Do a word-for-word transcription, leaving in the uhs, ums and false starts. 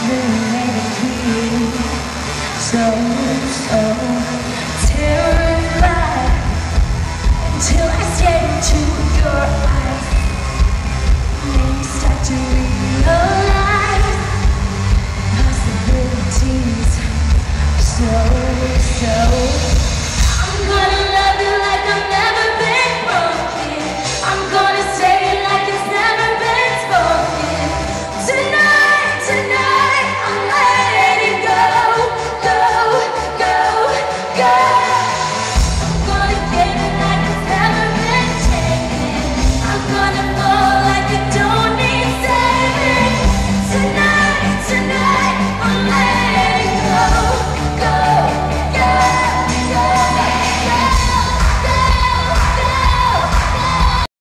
illuminated me. So, so terrified until I stare into your eyes. Then you start to realize possibilities. So, so I'm gonna love you like I've never been broken. I'm gonna say it like it's never been spoken. Tonight, tonight, I'm letting go, go, go, go.